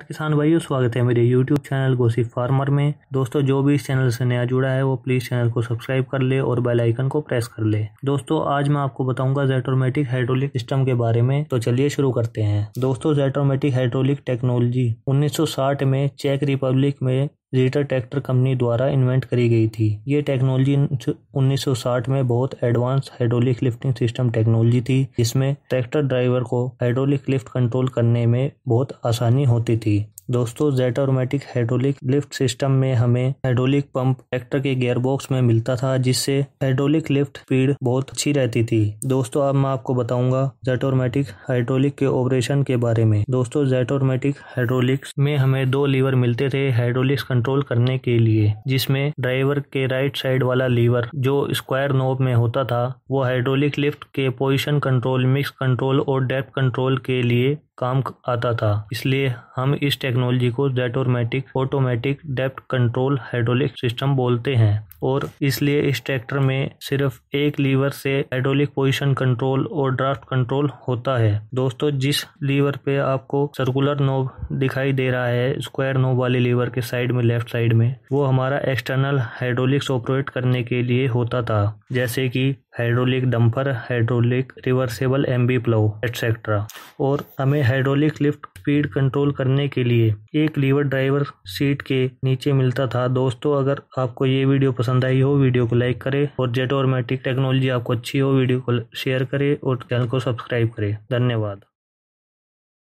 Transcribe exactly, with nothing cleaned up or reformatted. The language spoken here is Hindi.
किसान भाइयों, स्वागत है मेरे यूट्यूब चैनल गोसिप फार्मर में। दोस्तों, जो भी इस चैनल से नया जुड़ा है वो प्लीज़ चैनल को सब्सक्राइब कर ले और बेल आइकन को प्रेस कर ले। दोस्तों, आज मैं आपको बताऊंगा ज़ेटोमेटिक हाइड्रोलिक सिस्टम के बारे में। तो चलिए शुरू करते हैं। दोस्तों, ज़ेटोमेटिक हाइड्रोलिक टेक्नोलॉजी उन्नीस सौ साठ में चेक रिपब्लिक में रिटर ट्रैक्टर कंपनी द्वारा इन्वेंट करी गई थी। ये टेक्नोलॉजी उन्नीस सौ साठ में बहुत advance hydraulic lifting system technology थी, जिसमें ट्रैक्टर ड्राइवर को हाइड्रोलिक लिफ्ट कंट्रोल करने में बहुत आसानी होती थी। दोस्तों, ज़ेटोमेटिक हाइड्रोलिक लिफ्ट सिस्टम में हमें हाइड्रोलिक पंप ट्रैक्टर के गियर बॉक्स में मिलता था, जिससे हाइड्रोलिक लिफ्ट स्पीड बहुत अच्छी रहती थी। दोस्तों, अब मैं आपको बताऊंगा ज़ेटोमेटिक हाइड्रोलिक के ऑपरेशन के बारे में। दोस्तों, ज़ेटोमेटिक हाइड्रोलिक्स में हमें दो लीवर मिलते थे हाइड्रोलिक्स कंट्रोल करने के लिए, जिसमें ड्राइवर के राइट साइड वाला लीवर जो स्क्वायर नोब में होता था वो हाइड्रोलिक लिफ्ट के पोजीशन कंट्रोल, मिक्स कंट्रोल और डेप्थ कंट्रोल के लिए काम आता था। इसलिए हम इस टेक्नोलॉजी को ज़ेटोमेटिक automatic depth control hydraulic system बोलते हैं, और इसलिए इस ट्रैक्टर में सिर्फ एक लीवर से हाइड्रोलिक पोजीशन कंट्रोल और ड्राफ्ट कंट्रोल होता है। दोस्तों, जिस लीवर पे आपको सर्कुलर नोब दिखाई दे रहा है स्क्वायर नोब वाले लीवर के साइड में, लेफ्ट साइड में, वो हमारा एक्सटर्नल हाइड्रोलिक्स ऑपरेट करने के लिए होता था, जैसे कि hydraulic dumper, hydraulic reversible MB plough etcetera. और हमें हाइड्रोलिक लिफ्ट स्पीड कंट्रोल करने के लिए एक लीवर ड्राइवर सीट के नीचे मिलता था। दोस्तों, अगर आपको ये वीडियो पसंद आई हो, वीडियो को लाइक करें, और ज़ेटोमेटिक टेक्नोलॉजी आपको अच्छी हो, वीडियो को शेयर करें और चैनल को सब्सक्राइब करें। धन्यवाद।